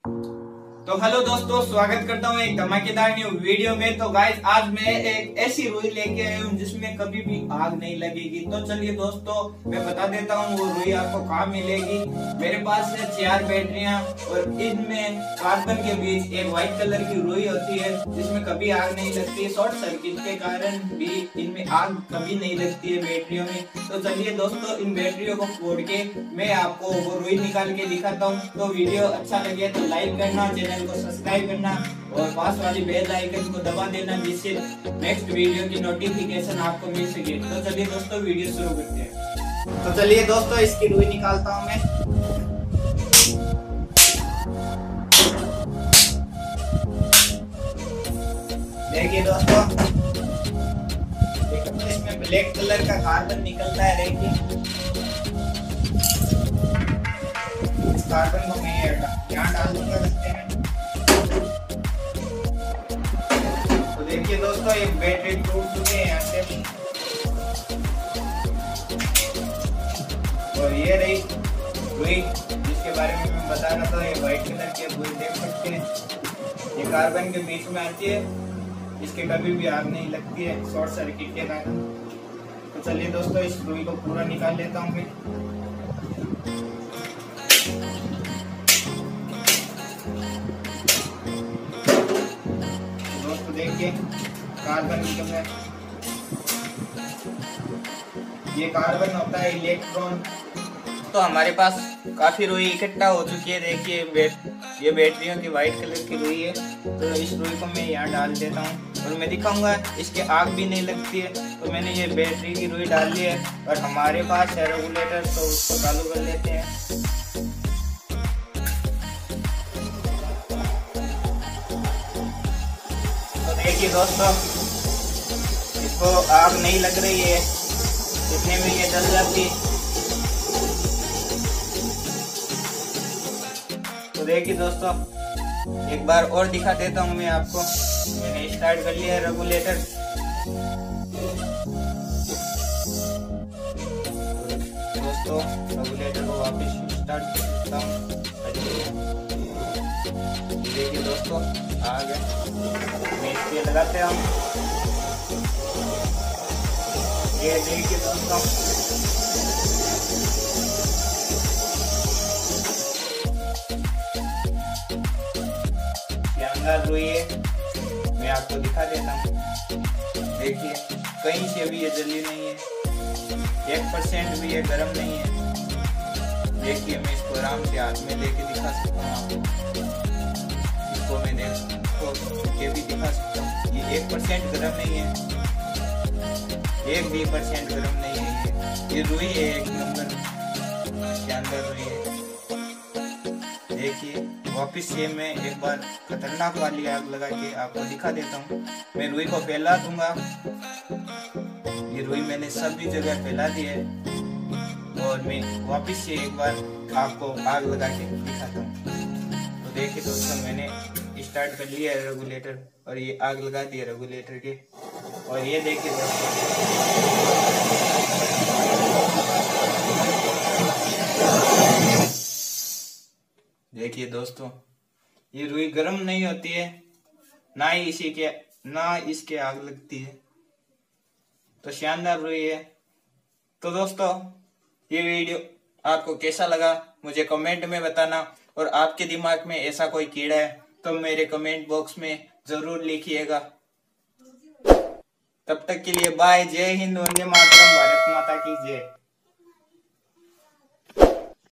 तो हेलो दोस्तों, स्वागत करता हूँ एक धमाकेदार न्यू वीडियो में। तो गाइस, आज मैं एक ऐसी रुई लेके आया हूँ जिसमें कभी भी आग नहीं लगेगी। तो चलिए दोस्तों, मैं बता देता हूँ वो रुई आपको कहाँ मिलेगी। मेरे पास है 4 बैटरियाँ और इनमें कार्बन के बीच एक व्हाइट कलर की रुई होती है जिसमें कभी आग नहीं लगती। शॉर्ट सर्किट के कारण भी इनमें आग कभी नहीं लगती है बैटरियों में। तो चलिए दोस्तों, इन बैटरियों को फोड़ के मैं आपको वो रुई निकाल के दिखाता हूँ। तो वीडियो अच्छा लगे तो लाइक करना, चैनल को सब्सक्राइब करना और पास वाली बेल आइकन को दबा देना जिससे नेक्स्ट वीडियो की नोटिफिकेशन आपको मिल सके। तो चलिए दोस्तों, वीडियो शुरू करते हैं। तो चलिए दोस्तों, इसकी रुई निकालता हूँ मैं। देखिए दोस्तों, इसमें ब्लैक कलर का कार्बन निकलता है। देखिए, इस कार्बन को मैं यहाँ डाल दूंगा रस्ते में। तो देखिए दोस्तों, ये बैटरी टूट चुके हैं यहाँ से। और ये रही रुई जिसके बारे में मैं बता रहा था। ये व्हाइट कलर की रुई देख सकते हैं, ये कार्बन के बीच में आती है। इसके कभी भी आग नहीं लगती है शॉर्ट सर्किट के कारण। तो चलिए दोस्तों, इस रुई को पूरा निकाल लेता हूँ मैं। दोस्तों देखिए, कार्बन निकल रहा है। ये कार्बन होता है इलेक्ट्रॉन। तो हमारे पास काफी रुई इकट्ठा हो चुकी है। देखिए, ये बैटरियों की व्हाइट कलर की रुई है। तो इस रुई को मैं यहाँ डाल देता हूँ और मैं दिखाऊंगा इसके आग भी नहीं लगती है। तो मैंने ये बैटरी की रुई डाल ली है और हमारे पास है रेगुलेटर, तो उसको चालू कर लेते हैं। तो देखिए दोस्तों, इसको आग नहीं लग रही है, इतने में ये जल जाती। तो देखिए दोस्तों, एक बार और दिखा देता हूँ मैं आपको। मैंने स्टार्ट कर लिया है रेगुलेटर। दोस्तों, रेगुलेटर को वापस स्टार्ट करता हूँ। देखिए दोस्तों, आ गए। मैं इसके लगाते हैं। ये देखिए दोस्तों, अंदर रुई है, मैं आपको दिखा देता हूँ। देखिए, कहीं से भी ये जली नहीं है, 1% भी ये गर्म नहीं है। देखिए, मैं इसको आराम से हाथ में लेके दिखा सकता हूँ आपको। इसको मैं ये भी दिखा सकता हूँ। ये 1% गर्म नहीं है, 1 भी % गर्म नहीं है। ये रुई है एक नंबर के अंदर रुई है। देखिए, वापिस से मैं एक बार खतरनाक वाली आग लगा के आपको दिखा देता हूँ। मैं रुई को फैला दूंगा। ये रुई मैंने सभी जगह फैला दी है और मैं वापिस से एक बार आपको आग लगा के दिखाता हूँ। तो देखिए दोस्तों, मैंने स्टार्ट कर लिया है रेगुलेटर और ये आग लगा दी है रेगुलेटर के। और ये देखिए दोस्तों, देखिए दोस्तों, ये रुई गर्म नहीं होती है, ना इसके आग लगती है। तो शानदार रुई है। तो दोस्तों, ये वीडियो आपको कैसा लगा मुझे कमेंट में बताना। और आपके दिमाग में ऐसा कोई कीड़ा है तो मेरे कमेंट बॉक्स में जरूर लिखिएगा। तब तक के लिए बाय। जय हिंद, वंदे मातरम, भारत माता की जय।